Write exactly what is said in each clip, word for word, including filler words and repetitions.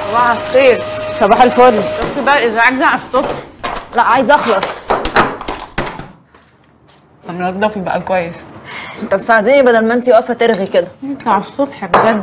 صباح الخير. صباح الفل. شفتي بقى الازعاج ده على الصبح؟ لا عايزه اخلص. انا نضفي بقى كويس. طب ساعديني بدل ما انتي واقفه ترغي كده. انت على الصبح بجد.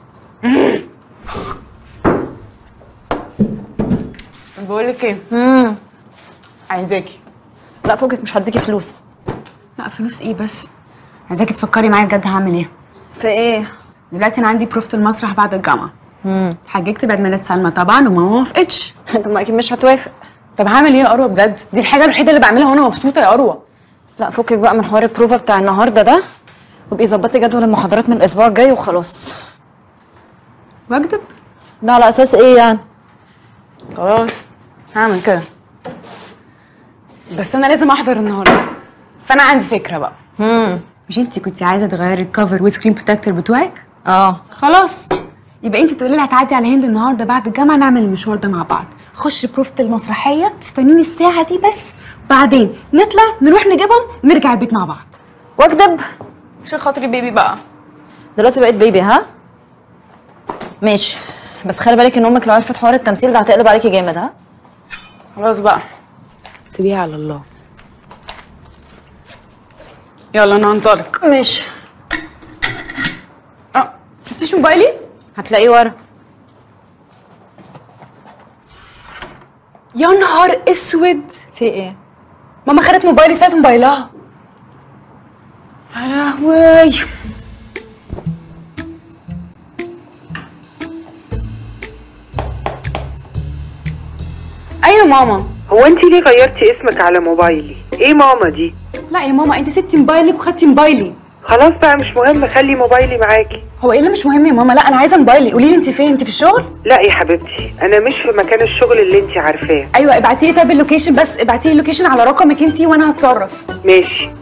بقول لك ايه؟ امم عايزاكي. لا فوقك، مش هديكي فلوس. لا فلوس ايه بس؟ عايزاكي تفكري معايا بجد هعمل ايه؟ في ايه؟ دلوقتي انا عندي بروفة المسرح بعد الجامعه. امم اتحججت بعد ميلاد سلمى طبعا وماما ما وافقتش. طب ما اكيد مش هتوافق. طب هعمل ايه يا اروى بجد؟ دي الحاجه الوحيده اللي بعملها وانا مبسوطه يا اروى. لا فوقك بقى من حوار البروفا بتاع النهارده ده، وابقي ظبطي جدول المحاضرات من الاسبوع الجاي وخلاص. واكدب؟ ده على اساس ايه يعني؟ خلاص هعمل كده. بس انا لازم احضر النهارده. فانا عندي فكره بقى. امم مش انتي كنتي عايزه تغيري الكفر والسكرين بروتكتور بتوعك؟ اه خلاص يبقى انت تقولي لها هتعدي على هند النهارده بعد الجامعه نعمل المشوار ده مع بعض. خش بروفة المسرحيه تستنيني الساعه دي بس، بعدين نطلع نروح نجيبهم نرجع البيت مع بعض. واكدب؟ عشان خاطري بيبي بقى. دلوقتي بقيت بيبي ها؟ ماشي، بس خلي بالك ان امك لو عرفت حوار التمثيل ده هتقلب عليكي جامد. ها خلاص بقى سيبيها على الله. يلا انا هنطلق. ماشي. اه شفتيش موبايلي؟ هتلاقيه ورا. يا نهار اسود. في ايه؟ ماما خدت موبايلي ساعة موبايلها. يا لهوي. ايوه ماما. هو انت ليه غيرتي اسمك على موبايلي؟ ايه ماما دي؟ لا يا ماما انت سبتي موبايلك وخدتي موبايلي. خلاص بقى مش مهم، خلي موبايلي معاكي. هو ايه اللي مش مهم يا ماما؟ لا انا عايزه موبايلي. قولي لي انت فين؟ انت في الشغل؟ لا يا حبيبتي انا مش في مكان الشغل اللي انت عارفاه. ايوه ابعتي لي طيب اللوكيشن، بس ابعتي لي اللوكيشن على رقمك انت وانا هتصرف. ماشي.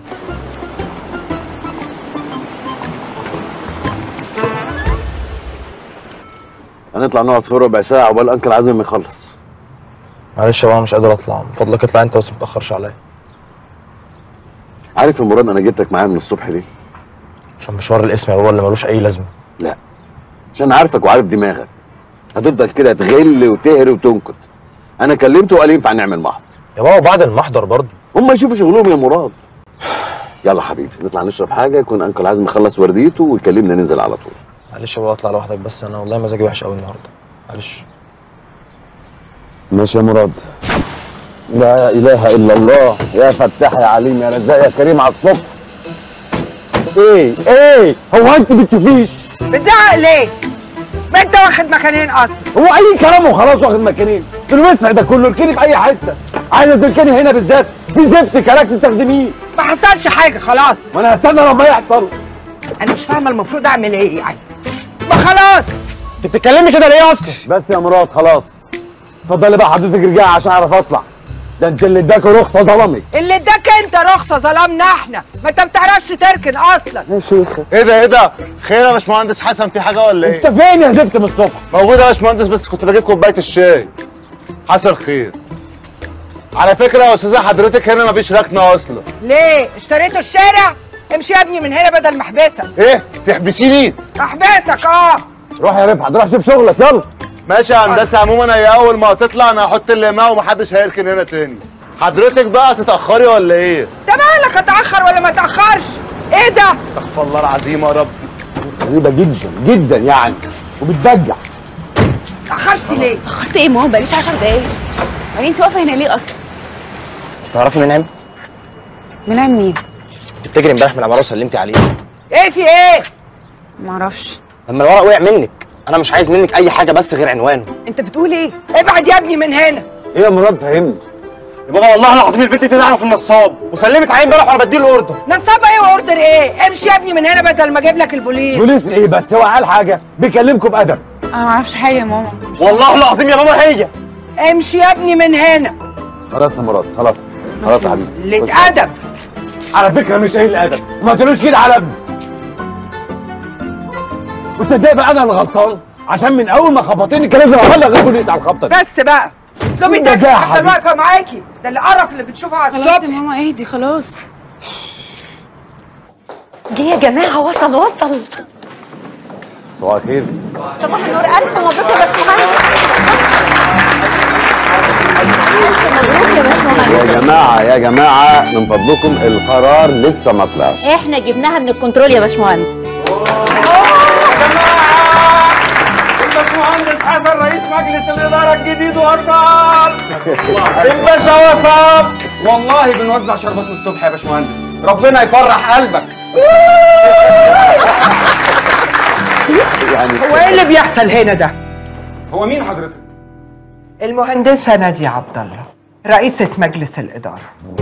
هنطلع نقعد في ربع ساعة عقبال انكل عزمي ما يخلص. معلش يا ماما مش قادر اطلع، من فضلك اطلع انت بس متأخرش عليا. عارف يا مراد انا جبتك معايا من الصبح ليه؟ عشان مشوار الاسم يا بابا اللي ملوش اي لازمة. لا عشان عارفك وعارف دماغك، هتفضل كده تغل وتهري وتنكت. انا كلمته وقال ينفع نعمل محضر. يا بابا بعد المحضر برضه. هم يشوفوا شغلهم يا مراد. يلا حبيبي نطلع نشرب حاجة يكون انكل عزمي يخلص ورديته ويكلمنا ننزل على طول. معلش يا بابا اطلع لوحدك بس، انا والله مزاجي وحش قوي النهارده. معلش. ماشي يا مراد. لا اله الا الله، يا فتاح يا عليم يا رزاق يا كريم على الصبح. ايه ايه هو انت بتشوفيش؟ بتزعق ليه؟ ما انت واخد مكانين اصلا. هو اي كلام وخلاص واخد مكانين؟ في الوسع ده كله اركني في اي حته، عايزه تركني هنا بالذات في زفت كلاك تستخدميه. ما حصلش حاجه خلاص. وانا هستنى لما يحصل. انا مش فاهمه المفروض اعمل ايه يعني. ما خلاص. انت بتتكلمي كده ليه اصلا؟ بس يا مراد خلاص. اتفضلي بقى حضرتك ارجعي عشان اعرف اطلع. ده انت اللي اداك رخصه ظلمك. اللي اداك انت رخصه ظلمنا احنا، ما انت ما بتعرفش تركن اصلا. يا شيخ ايه ده ايه ده؟ خير يا باشمهندس حسن، في حاجه ولا ايه؟ انت فين يا زفت من الصبح؟ موجود يا باشمهندس بس كنت بجيب كوبايه الشاي. حصل خير. على فكره يا استاذه حضرتك هنا مفيش ركنه اصلا. ليه؟ اشتريتوا الشارع؟ امشي يا ابني من هنا بدل ما احبسك. ايه؟ تحبسيني؟ احبسك اه. روح يا رفعت روح شوف شغلك يلا. ماشي يا هندسه، عموما هي اول ما هتطلع انا هحط اللي معاه ومحدش هيركن هنا تاني. حضرتك بقى تتاخري ولا ايه؟ انت مالك اتاخر ولا ما اتاخرش؟ ايه ده؟ استغفر الله العظيم يا رب. غريبه جدا جدا يعني وبتبجع. اتاخرتي ليه؟ اخرت ايه ماما؟ بقاليش عشر دقايق. يعني انت واقفه هنا ليه اصلا؟ تعرفي منعم؟ منعم مين؟ كنت بتجري امبارح من العماره وسلمتي عليه. ايه في ايه؟ معرفش. لما الورق وقع منك، انا مش عايز منك اي حاجه بس غير عنوانه. انت بتقول ايه؟ ابعد يا ابني من هنا. ايه يا مراد فهمني. يا بابا والله العظيم البنت دي تعرف النصاب وسلمت عليه امبارح وانا بديله اوردر. نصاب ايه واوردر ايه؟ امشي يا ابني من هنا بدل ما اجيب لك البوليس. بوليس ايه بس؟ هو قال حاجه بيكلمكم بادب. انا معرفش حاجه يا ماما. والله العظيم يا ماما هي. امشي يا ابني من هنا. خلاص يا مراد خلاص خلاص يا حبيبي. قلة ادب. على فكره مش قليل الادب، ما تقولوش كده على ابني. وتصدق بقى انا اللي غلطان، عشان من اول ما خبطتني كان لازم ابلغ البوليس على الخبطه دي. بس بقى اطلبي ده تاكسي يا حتى حبيبي. واقفه معاكي، ده القرف اللي بتشوفه على الصبح. خلاص يا ماما اهدي خلاص. جه يا جماعه وصل وصل. صباح الخير. صباح النور، الف مبروك يا باشمهندس. يا جماعه يا جماعه من فضلكم القرار لسه ما طلعش. احنا جبناها من الكنترول يا باشمهندس. الباشمهندس حسن رئيس مجلس الإدارة الجديد وصل. الباشا وصل. والله بنوزع شربات من الصبح يا باشمهندس، ربنا يفرح قلبك. يعني هو ايه اللي بيحصل هنا ده؟ هو مين حضرتك؟ المهندسة نادية عبد الله، رئيسة مجلس الإدارة.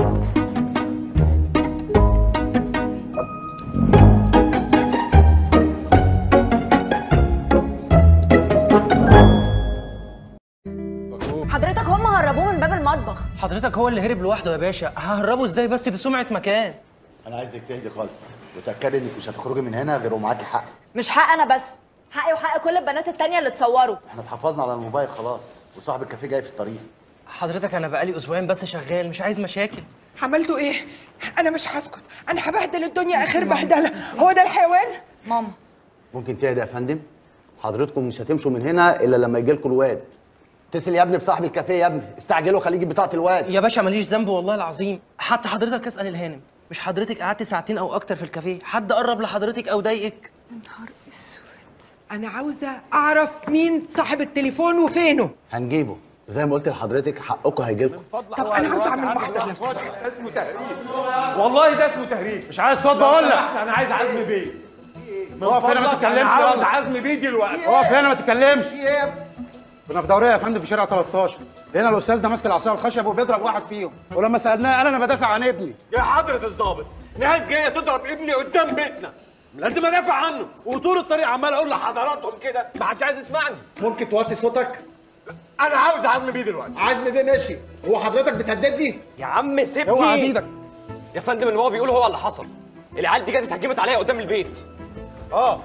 حضرتك هم هربوه من باب المطبخ. حضرتك هو اللي هرب لوحده يا باشا، ههربه ازاي بس؟ دي سمعة مكان. انا عايزك تهدي خالص وتاكدي انك مش هتخرجي من هنا غير ومعاكي حق. مش حق انا بس، حقي وحق كل البنات التانية اللي اتصوروا. احنا اتحفظنا على الموبايل خلاص، وصاحب الكافيه جاي في الطريق. حضرتك انا بقالي اسبوعين بس شغال، مش عايز مشاكل. عملتوا ايه؟ انا مش هسكت، انا هبهدل الدنيا اخر بهدله. هو ده الحيوان؟ ماما ممكن تهدى يا فندم؟ حضرتكم مش هتمشوا من هنا الا لما يجي لكم الواد. اتصل يا ابني بصاحب الكافيه يا ابني، استعجلوا خليه يجيب بطاقه الواد. يا باشا ماليش ذنب والله العظيم، حتى حضرتك اسال الهانم، مش حضرتك قعدت ساعتين او اكتر في الكافيه؟ حد قرب لحضرتك او ضايقك؟ يا نهار اسود، انا عاوزه اعرف مين صاحب التليفون وفينه. هنجيبه زي ما قلت لحضرتك، حقكم هيجي لكم. طب انا عاوزه اعمل محضر لو سمحت. اسمه تهريج، والله ده اسمه تهريج. مش عايز صوت بقول لك، انا عايز عزمي بيه. اقف هنا ما تتكلمش. انا عاوز عزمي بيه دلوقتي. اقف هنا ما تتكلمش. كنا في دوريه يا فندم في شارع تلتاشر، هنا الاستاذ ده ماسك العصايه الخشب وبيضرب واحد فيهم، ولما سالناه قال انا بدافع عن ابني. يا حضرة الضابط، ناس جايه تضرب ابني قدام بيتنا، لازم ادافع عنه، وطول الطريق عمال اقول لحضراتهم كده، ما حدش عايز يسمعني. ممكن توطي صوتك؟ انا عاوز عزمي بيه دلوقتي. عزمي بيه ماشي، هو حضرتك بتهددني؟ يا عم سيبني. اوعى ايدك يا فندم، اللي هو بيقوله هو اللي حصل. العيال دي جت اتهجمت عليا قدام البيت. اه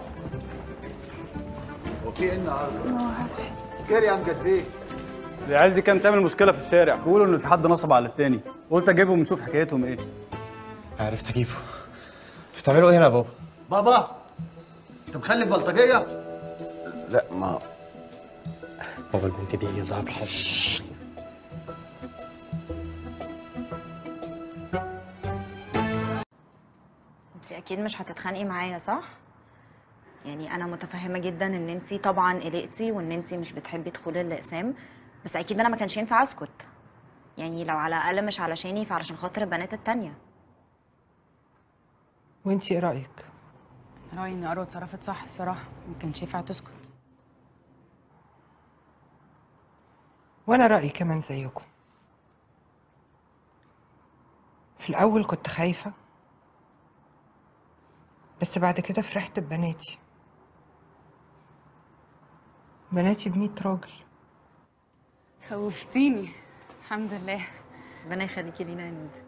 هو في ايه النهارده؟ اه حسبي خير يا امجد بيه. العيال دي كانت تعمل مشكله في الشارع، بيقولوا ان في حد نصب على التاني، قلت اجيبهم ونشوف حكايتهم ايه. عرفت اجيبه. انتوا بتعملوا ايه هنا يا بابا؟ بابا انت مخلي بلطجيه؟ لا ما بابا البنت دي هي اللي هتحصل. انت اكيد مش هتتخانقي معايا صح؟ يعني انا متفهمه جدا ان انت طبعا قلقتي وان انت مش بتحبي دخول الاقسام، بس اكيد انا ما كانش ينفع اسكت. يعني لو على الاقل مش علشاني فعلشان خاطر البنات التانية. وانت ايه رايك؟ رايي ان اروى اتصرفت صح الصراحه، ما كانش ينفع تسكت. وانا رايي كمان زيكم. في الاول كنت خايفه، بس بعد كده فرحت ببناتي. بناتي بمية راجل. خوفتيني. الحمد لله. ربنا يخليكي لينا يا ندى.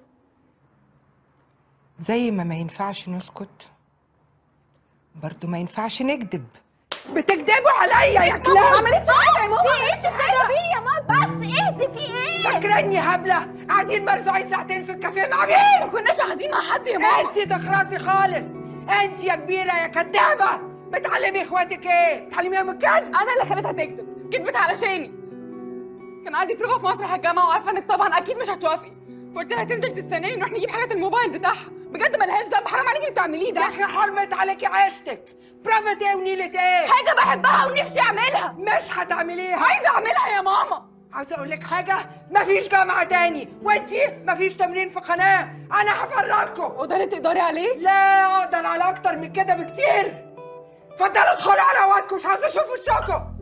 زي ما ما ينفعش نسكت برضو ما ينفعش نكذب. بتكذبوا عليا يا كلاب. ما عملتش حاجه يا ماما. في ايه؟ انت بتضربيني يا ماما؟ بس اهدي، في ايه؟ فاكراني هبله قاعدين مرزوعين ساعتين في الكافيه مع مين؟ ما كناش قاعدين مع حد يا ماما. انت تخرسي خالص. انت يا كبيره يا كدابه. بتعلمي اخواتك ايه؟ بتعلميهم الكذب؟ انا اللي خليتها تكذب، كذبت علشاني. كان عندي بروفه في مسرح الجامعه وعارفه انك طبعا اكيد مش هتوافقي، فقلت لها تنزل تستناني نروح نجيب حاجات الموبايل بتاعها. بجد ما لهاش ذنب، حرام عليكي اللي بتعمليه ده. يا اخي حرمت عليكي عيشتك. برافت ايه ونيلة ايه؟ حاجه بحبها ونفسي اعملها. مش هتعمليها. عايزه اعملها يا ماما. عاوزه اقول لك حاجه، مفيش جامعه تاني، وانتي مفيش تمرين في قناه. انا هفرجكم. وده اللي تقدري عليه؟ لا اقدر على اكتر من كده بكتير. اتفضلوا ادخلوا على وقتكم، مش عاوزه اشوف وشكم.